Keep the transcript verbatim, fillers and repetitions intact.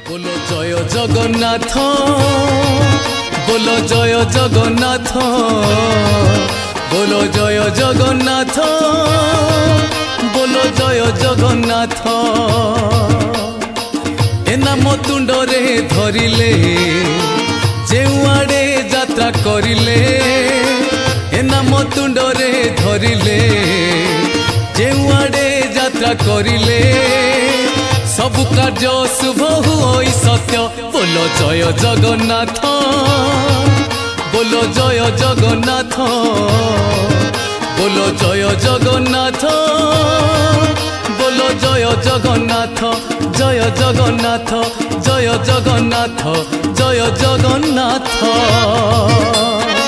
बोलो जय जगन्नाथ बोलो जय जगन्नाथ बोलो जय जगन्नाथ बोलो जय जगन्नाथ ए नाम तुंडरे धरिले जेउआड़े यात्रा करिले ए नाम तुंडरे धरिले जेउआड़े यात्रा करिले सब कार्य शुभ हुई सत्य बोलो जय जगन्नाथ बोलो जय जगन्नाथ बोलो जय जगन्नाथ बोलो जय जगन्नाथ जय जगन्नाथ जय जगन्नाथ जय जगन्नाथ।